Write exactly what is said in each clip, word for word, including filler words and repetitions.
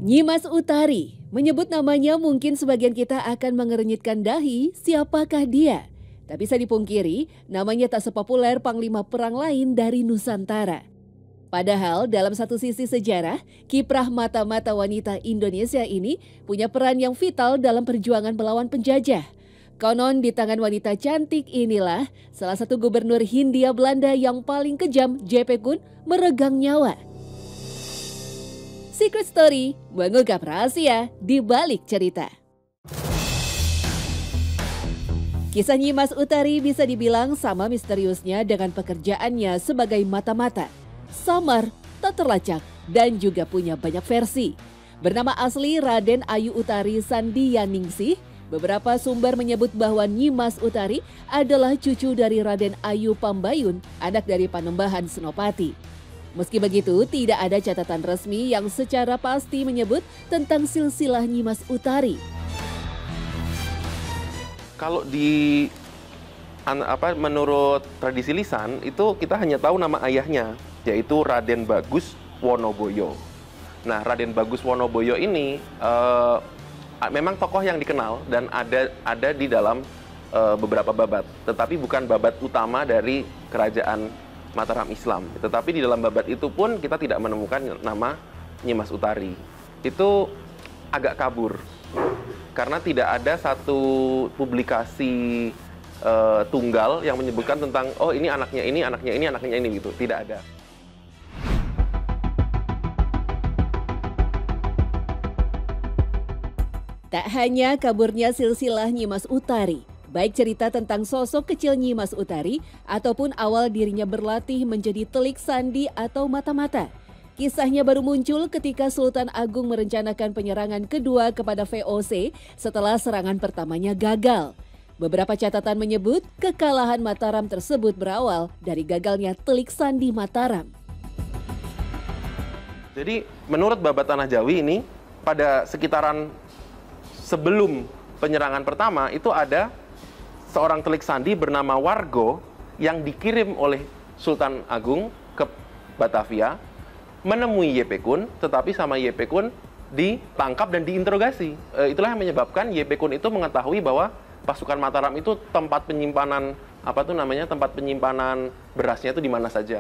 Nyimas Utari, menyebut namanya mungkin sebagian kita akan mengernyitkan dahi, siapakah dia? Tak bisa dipungkiri, namanya tak sepopuler panglima perang lain dari Nusantara. Padahal dalam satu sisi sejarah, kiprah mata-mata wanita Indonesia ini punya peran yang vital dalam perjuangan melawan penjajah. Konon di tangan wanita cantik inilah salah satu gubernur Hindia Belanda yang paling kejam, J P Kuhn, meregang nyawa. Secret Story mengungkap rahasia di balik cerita. Kisah Nyimas Utari bisa dibilang sama misteriusnya dengan pekerjaannya sebagai mata-mata. Samar, tak terlacak, dan juga punya banyak versi. Bernama asli Raden Ayu Utari Sandiyaningsih, beberapa sumber menyebut bahwa Nyimas Utari adalah cucu dari Raden Ayu Pambayun, anak dari Panembahan Senopati. Meski begitu, tidak ada catatan resmi yang secara pasti menyebut tentang silsilah Nyimas Utari. Kalau di apa menurut tradisi lisan itu kita hanya tahu nama ayahnya, yaitu Raden Bagus Wonoboyo. Nah, Raden Bagus Wonoboyo ini uh, memang tokoh yang dikenal dan ada ada di dalam uh, beberapa babat, tetapi bukan babat utama dari kerajaan Mataram Islam. Tetapi di dalam babat itu pun kita tidak menemukan nama Nyimas Utari. Itu agak kabur karena tidak ada satu publikasi uh, tunggal yang menyebutkan tentang oh ini anaknya ini, anaknya ini, anaknya ini gitu. Tidak ada. Tak hanya kaburnya silsilah Nyimas Utari, baik cerita tentang sosok kecil Nyimas Utari ataupun awal dirinya berlatih menjadi telik sandi atau mata-mata. Kisahnya baru muncul ketika Sultan Agung merencanakan penyerangan kedua kepada V O C setelah serangan pertamanya gagal. Beberapa catatan menyebut kekalahan Mataram tersebut berawal dari gagalnya telik sandi Mataram. Jadi menurut babat Tanah Jawi ini pada sekitaran sebelum penyerangan pertama itu ada seorang telik sandi bernama Wargo yang dikirim oleh Sultan Agung ke Batavia menemui Y P Kuhn, tetapi sama Y P Kuhn ditangkap dan diinterogasi. E, itulah yang menyebabkan Y P Kuhn itu mengetahui bahwa pasukan Mataram itu tempat penyimpanan apa tuh namanya tempat penyimpanan berasnya itu di mana saja.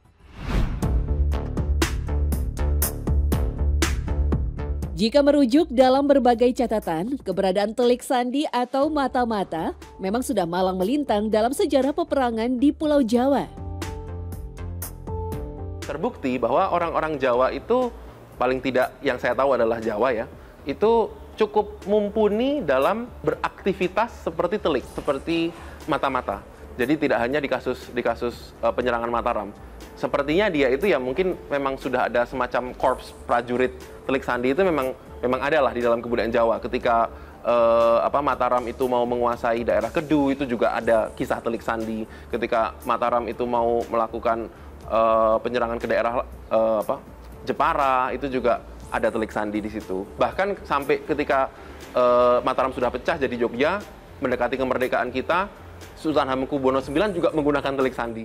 Jika merujuk dalam berbagai catatan, keberadaan telik sandi atau mata-mata memang sudah malang melintang dalam sejarah peperangan di Pulau Jawa. Terbukti bahwa orang-orang Jawa itu, paling tidak yang saya tahu adalah Jawa ya, itu cukup mumpuni dalam beraktivitas seperti telik, seperti mata-mata. Jadi tidak hanya di kasus di kasus uh, penyerangan Mataram. Sepertinya dia itu ya mungkin memang sudah ada semacam korps prajurit telik sandi itu memang memang ada lah di dalam kebudayaan Jawa. Ketika uh, apa Mataram itu mau menguasai daerah Kedu itu juga ada kisah telik sandi. Ketika Mataram itu mau melakukan uh, penyerangan ke daerah uh, apa Jepara itu juga ada telik sandi di situ. Bahkan sampai ketika uh, Mataram sudah pecah jadi Jogja, mendekati kemerdekaan kita, Sultan Hamengkubuwono sembilan juga menggunakan telik sandi.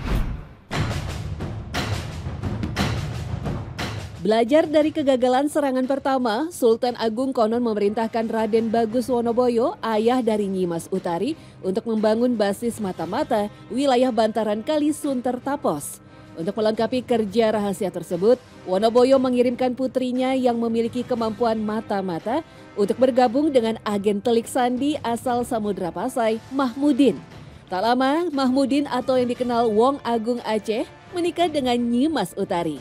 Belajar dari kegagalan serangan pertama, Sultan Agung konon memerintahkan Raden Bagus Wonoboyo, ayah dari Nyimas Utari, untuk membangun basis mata-mata wilayah bantaran Kali Sunter Tapos. Untuk melengkapi kerja rahasia tersebut, Wonoboyo mengirimkan putrinya yang memiliki kemampuan mata-mata untuk bergabung dengan agen telik sandi asal Samudra Pasai, Mahmudin. Tak lama, Mahmudin atau yang dikenal Wong Agung Aceh menikah dengan Nyimas Utari.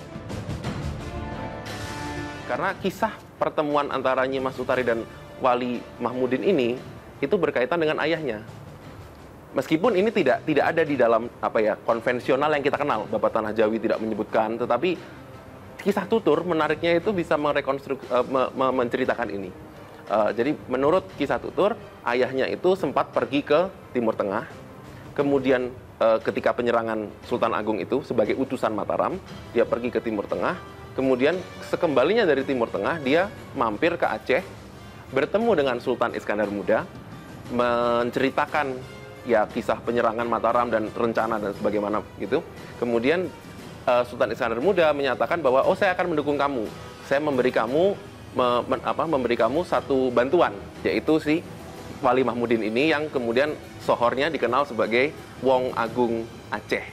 Karena kisah pertemuan antara Nyimas Utari dan Wali Mahmudin ini itu berkaitan dengan ayahnya. Meskipun ini tidak tidak ada di dalam apa ya konvensional yang kita kenal, Babat Tanah Jawi tidak menyebutkan, tetapi kisah tutur menariknya itu bisa merekonstruksi uh, me, me, menceritakan ini. Uh, jadi menurut kisah tutur, ayahnya itu sempat pergi ke Timur Tengah, kemudian uh, ketika penyerangan Sultan Agung itu sebagai utusan Mataram, dia pergi ke Timur Tengah. Kemudian sekembalinya dari Timur Tengah, dia mampir ke Aceh, bertemu dengan Sultan Iskandar Muda, menceritakan ya kisah penyerangan Mataram dan rencana dan sebagaimana gitu. Kemudian uh, Sultan Iskandar Muda menyatakan bahwa oh saya akan mendukung kamu, saya memberi kamu me, men, apa, memberi kamu satu bantuan, yaitu si Wali Mahmudin ini yang kemudian sohornya dikenal sebagai Wong Agung Aceh.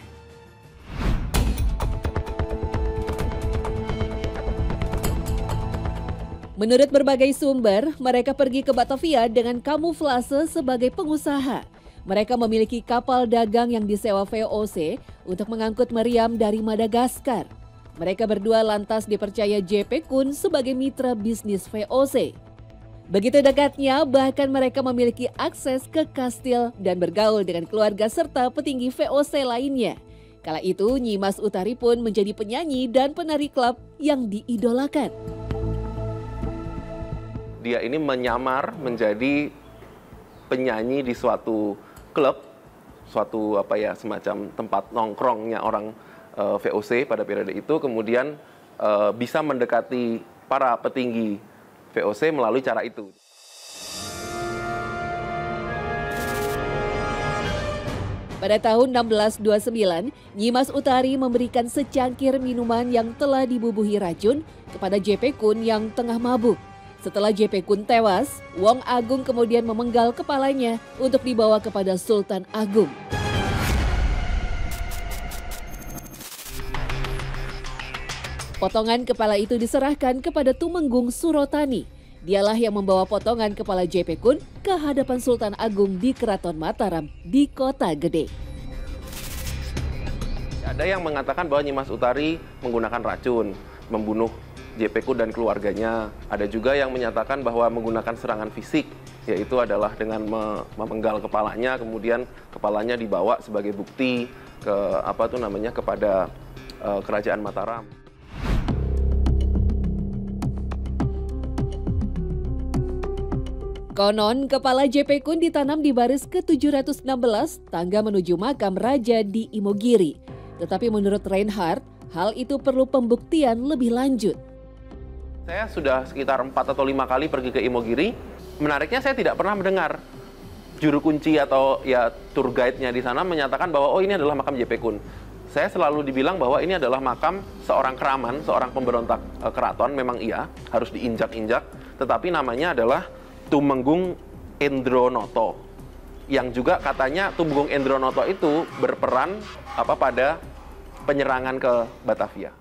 Menurut berbagai sumber, mereka pergi ke Batavia dengan kamuflase sebagai pengusaha. Mereka memiliki kapal dagang yang disewa V O C untuk mengangkut meriam dari Madagaskar. Mereka berdua lantas dipercaya J P Kuhn sebagai mitra bisnis V O C. Begitu dekatnya, bahkan mereka memiliki akses ke kastil dan bergaul dengan keluarga serta petinggi V O C lainnya. Kala itu, Nyimas Utari pun menjadi penyanyi dan penari klub yang diidolakan. Dia ini menyamar menjadi penyanyi di suatu klub, suatu apa ya semacam tempat nongkrongnya orang uh, V O C pada periode itu, kemudian uh, bisa mendekati para petinggi V O C melalui cara itu. Pada tahun enam belas dua puluh sembilan, Nyimas Utari memberikan secangkir minuman yang telah dibubuhi racun kepada J P Kuhn yang tengah mabuk. Setelah J P Kuhn tewas, Wong Agung kemudian memenggal kepalanya untuk dibawa kepada Sultan Agung. Potongan kepala itu diserahkan kepada Tumenggung Surotani. Dialah yang membawa potongan kepala J P Kuhn ke hadapan Sultan Agung di Keraton Mataram di Kota Gede. Ada yang mengatakan bahwa Nyimas Utari menggunakan racun, membunuh J P Kuhn dan keluarganya. Ada juga yang menyatakan bahwa menggunakan serangan fisik, yaitu adalah dengan memenggal kepalanya, kemudian kepalanya dibawa sebagai bukti ke apa tuh namanya kepada uh, Kerajaan Mataram. Konon, kepala J P Kuhn ditanam di baris ke tujuh ratus enam belas, tangga menuju makam raja di Imogiri. Tetapi menurut Reinhardt, hal itu perlu pembuktian lebih lanjut. Saya sudah sekitar empat atau lima kali pergi ke Imogiri. Menariknya saya tidak pernah mendengar juru kunci atau ya tour guide-nya di sana menyatakan bahwa oh ini adalah makam J P Kuhn. Saya selalu dibilang bahwa ini adalah makam seorang keraman, seorang pemberontak e, keraton. Memang iya, harus diinjak-injak. Tetapi namanya adalah Tumenggung Endronoto, yang juga katanya Tumenggung Endronoto itu berperan apa pada penyerangan ke Batavia.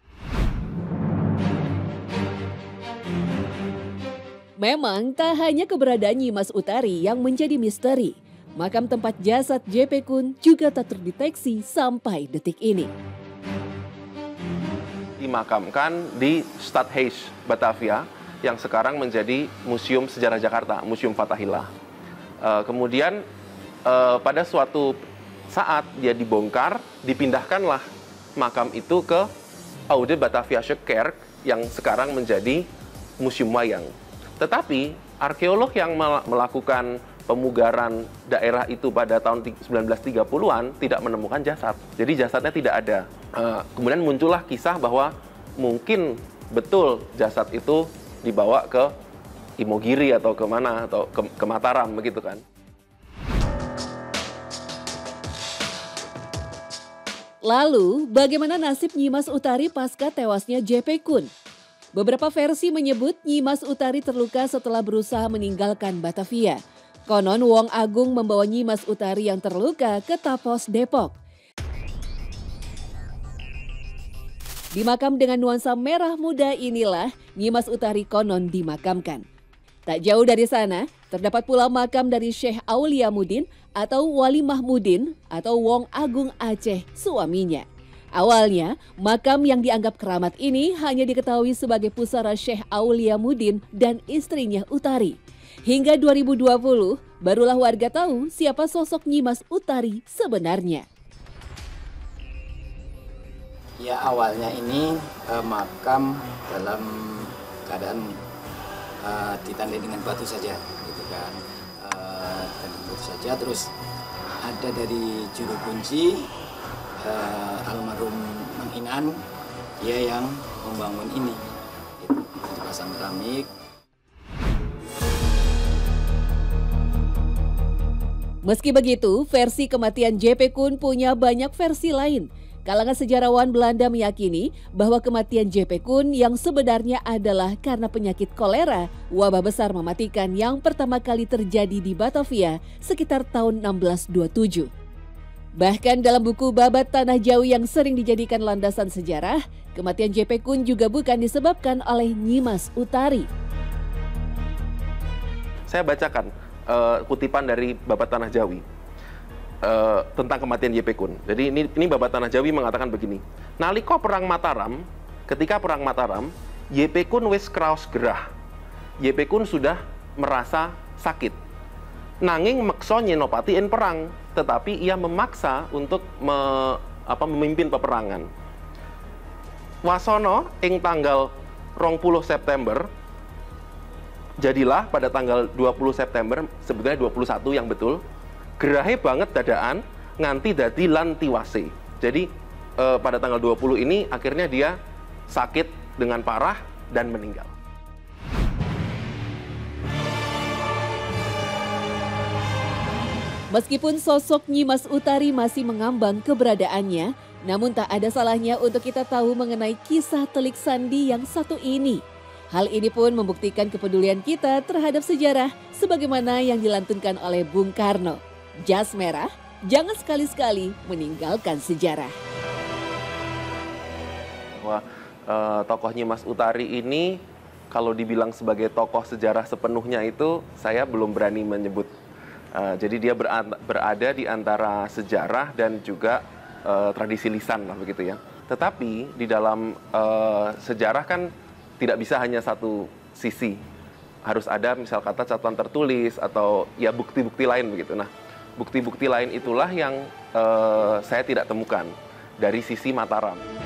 Memang tak hanya keberadaan Nyimas Utari yang menjadi misteri. Makam tempat jasad J P Kuhn juga tak terdeteksi sampai detik ini. Dimakamkan di Stadhuis Batavia, yang sekarang menjadi Museum Sejarah Jakarta, Museum Fathahillah. Uh, kemudian uh, pada suatu saat dia dibongkar, dipindahkanlah makam itu ke Oude Bataviasche Kerk yang sekarang menjadi Museum Wayang. Tetapi arkeolog yang melakukan pemugaran daerah itu pada tahun sembilan belas tiga puluhan tidak menemukan jasad. Jadi jasadnya tidak ada. Uh, kemudian muncullah kisah bahwa mungkin betul jasad itu dibawa ke Imogiri atau kemana atau ke, ke Mataram begitu kan. Lalu bagaimana nasib Nyimas Utari pasca tewasnya J P Kuhn? Beberapa versi menyebut Nyimas Utari terluka setelah berusaha meninggalkan Batavia. Konon Wong Agung membawa Nyimas Utari yang terluka ke Tapos Depok. Di makam dengan nuansa merah muda inilah Nyimas Utari konon dimakamkan. Tak jauh dari sana, terdapat pula makam dari Syekh Aulia Mudin atau Wali Mahmudin atau Wong Agung Aceh, suaminya. Awalnya, makam yang dianggap keramat ini hanya diketahui sebagai pusara Syekh Aulia Mudin dan istrinya Utari. Hingga dua ribu dua puluh, barulah warga tahu siapa sosok Nyimas Utari sebenarnya. Ya awalnya ini eh, makam dalam keadaan eh, ditandai dengan batu saja, gitu kan, eh, ditandai batu saja. Terus ada dari juru kunci eh, almarhum Mang Inan, dia yang membangun ini, gitu, dipasang keramik. Meski begitu, versi kematian J P Kuhn punya banyak versi lain. Kalangan sejarawan Belanda meyakini bahwa kematian J P Koen yang sebenarnya adalah karena penyakit kolera, wabah besar mematikan yang pertama kali terjadi di Batavia sekitar tahun enam belas dua puluh tujuh. Bahkan dalam buku Babat Tanah Jawi yang sering dijadikan landasan sejarah, kematian J P Koen juga bukan disebabkan oleh Nyimas Utari. Saya bacakan uh, kutipan dari Babat Tanah Jawi. Uh, tentang kematian J P Koen. Jadi ini ini Babat Tanah Jawi mengatakan begini. Nalika perang Mataram, ketika perang Mataram, J P Koen wis kraos gerah. J P Koen sudah merasa sakit. Nanging meksa nyenopati in perang, tetapi ia memaksa untuk me, apa, memimpin peperangan. Wasono ing tanggal rong puluh September, jadilah pada tanggal dua puluh September, sebetulnya dua puluh satu yang betul, gerahe banget dadaan nganti dadi lan tiwase. Jadi eh, pada tanggal dua puluh ini akhirnya dia sakit dengan parah dan meninggal. Meskipun sosok Nyimas Utari masih mengambang keberadaannya, namun tak ada salahnya untuk kita tahu mengenai kisah telik sandi yang satu ini. Hal ini pun membuktikan kepedulian kita terhadap sejarah sebagaimana yang dilantunkan oleh Bung Karno. Jas merah, jangan sekali-sekali meninggalkan sejarah. Wah, eh, tokoh Nyimas Utari ini kalau dibilang sebagai tokoh sejarah sepenuhnya itu saya belum berani menyebut. Eh, jadi dia berada di antara sejarah dan juga eh, tradisi lisan lah begitu ya. Tetapi di dalam eh, sejarah kan tidak bisa hanya satu sisi. Harus ada misal kata catatan tertulis atau ya bukti-bukti lain begitu. Nah, bukti-bukti lain itulah yang uh, saya tidak temukan dari sisi Mataram.